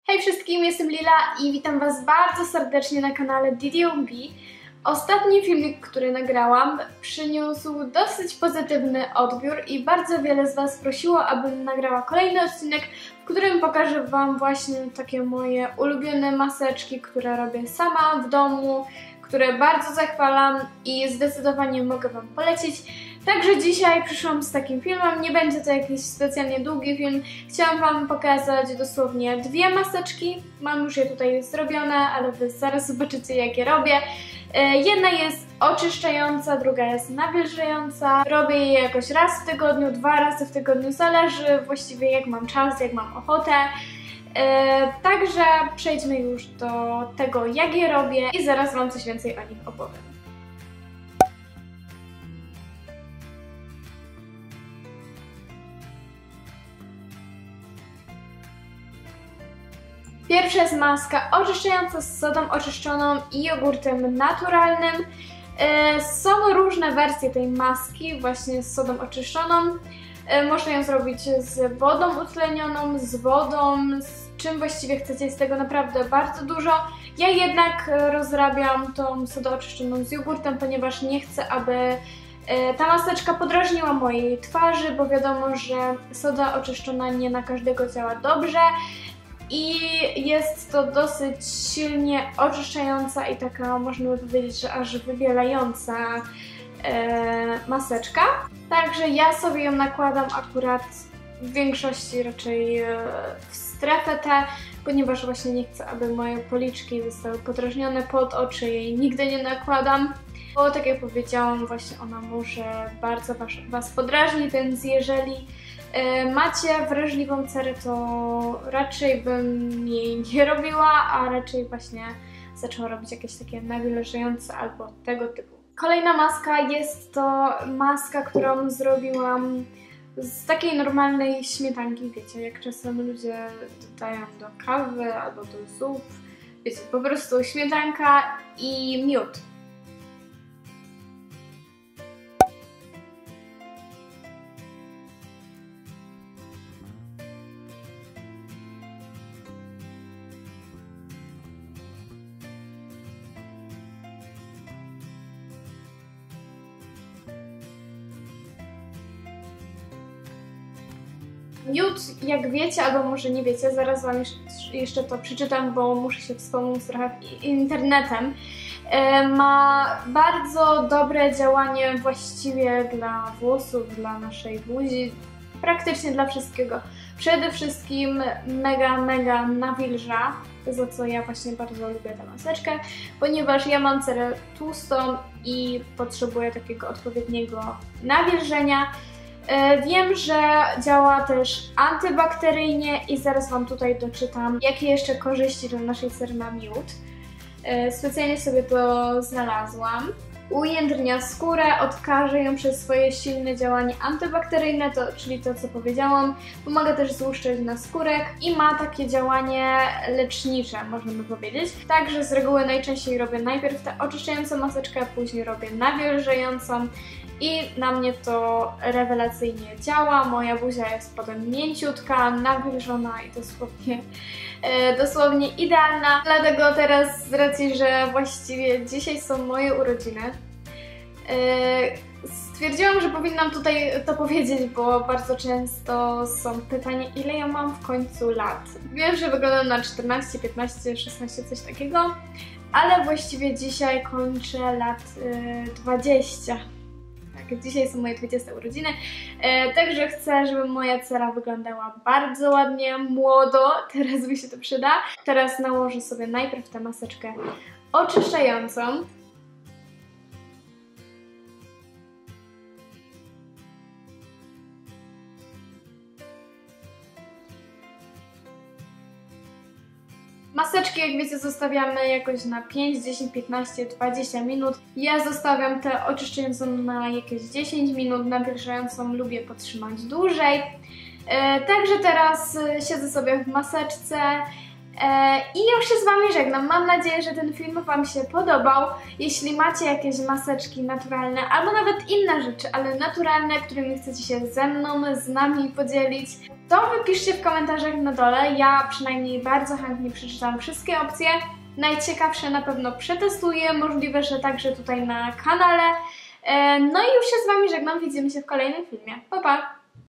Hej wszystkim, jestem Lila i witam Was bardzo serdecznie na kanale DDOB. Ostatni filmik, który nagrałam, przyniósł dosyć pozytywny odbiór i bardzo wiele z Was prosiło, abym nagrała kolejny odcinek, w którym pokażę Wam właśnie takie moje ulubione maseczki, które robię sama w domu, które bardzo zachwalam i zdecydowanie mogę Wam polecić. Także dzisiaj przyszłam z takim filmem, nie będzie to jakiś specjalnie długi film. Chciałam Wam pokazać dosłownie dwie maseczki. Mam już je tutaj zrobione, ale Wy zaraz zobaczycie, jak je robię. Jedna jest oczyszczająca, druga jest nawilżająca. Robię je jakoś raz w tygodniu, 2 razy w tygodniu, zależy właściwie jak mam czas, jak mam ochotę. Także przejdźmy już do tego, jak je robię i zaraz Wam coś więcej o nich opowiem. Pierwsza jest maska oczyszczająca z sodą oczyszczoną i jogurtem naturalnym. Są różne wersje tej maski właśnie z sodą oczyszczoną. Można ją zrobić z wodą utlenioną, z wodą, z czym właściwie chcecie, jest tego naprawdę bardzo dużo. Ja jednak rozrabiam tą sodę oczyszczoną z jogurtem, ponieważ nie chcę, aby ta maseczka podrażniła mojej twarzy, bo wiadomo, że soda oczyszczona nie na każdego działa dobrze. I jest to dosyć silnie oczyszczająca i taka, można by powiedzieć, że aż wybielająca maseczka. Także ja sobie ją nakładam akurat w większości raczej w strefę T, ponieważ właśnie nie chcę, aby moje policzki zostały podrażnione, pod oczy jej nigdy nie nakładam. Bo tak jak powiedziałam, właśnie ona może bardzo Was podrażni, więc jeżeli macie wrażliwą cerę, to raczej bym jej nie robiła, a raczej właśnie zaczęła robić jakieś takie nawilżające albo tego typu. Kolejna maska jest to maska, którą zrobiłam z takiej normalnej śmietanki, wiecie, jak czasem ludzie dodają do kawy albo do zup, wiecie, po prostu śmietanka i miód. Miód, jak wiecie, albo może nie wiecie, zaraz Wam jeszcze to przeczytam, bo muszę się wspomóc trochę internetem, ma bardzo dobre działanie właściwie dla włosów, dla naszej buzi, praktycznie dla wszystkiego. Przede wszystkim mega nawilża, za co ja właśnie bardzo lubię tę maseczkę, ponieważ ja mam cerę tłustą i potrzebuję takiego odpowiedniego nawilżenia. Wiem, że działa też antybakteryjnie i zaraz Wam tutaj doczytam, jakie jeszcze korzyści dla naszej cery ma miód. Specjalnie sobie to znalazłam. Ujędrnia skórę, odkaże ją przez swoje silne działanie antybakteryjne, czyli to, co powiedziałam. Pomaga też złuszczać naskórek i ma takie działanie lecznicze, można by powiedzieć. Także z reguły najczęściej robię najpierw tę oczyszczającą maseczkę, a później robię nawilżającą. I na mnie to rewelacyjnie działa, moja buzia jest potem mięciutka, nawilżona i dosłownie idealna. Dlatego teraz, z racji, że właściwie dzisiaj są moje urodziny, stwierdziłam, że powinnam tutaj to powiedzieć, bo bardzo często są pytania, ile ja mam w końcu lat. Wiem, że wyglądam na 14, 15, 16, coś takiego, ale właściwie dzisiaj kończę lat 20. Dzisiaj są moje 20 urodziny, także chcę, żeby moja cera wyglądała bardzo ładnie, młodo, teraz mi się to przyda. Teraz nałożę sobie najpierw tę maseczkę oczyszczającą. Maseczki, jak wiecie, zostawiamy jakoś na 5, 10, 15, 20 minut. Ja zostawiam tę oczyszczającą na jakieś 10 minut, nawilżającą lubię potrzymać dłużej. Także teraz siedzę sobie w maseczce I już się z Wami żegnam. Mam nadzieję, że ten film Wam się podobał. Jeśli macie jakieś maseczki naturalne, albo nawet inne rzeczy, ale naturalne, którymi chcecie się ze mną, z nami podzielić, to wypiszcie w komentarzach na dole. Ja przynajmniej bardzo chętnie przeczytam wszystkie opcje. Najciekawsze na pewno przetestuję, możliwe, że także tutaj na kanale. No i już się z Wami żegnam. Widzimy się w kolejnym filmie. Pa, pa!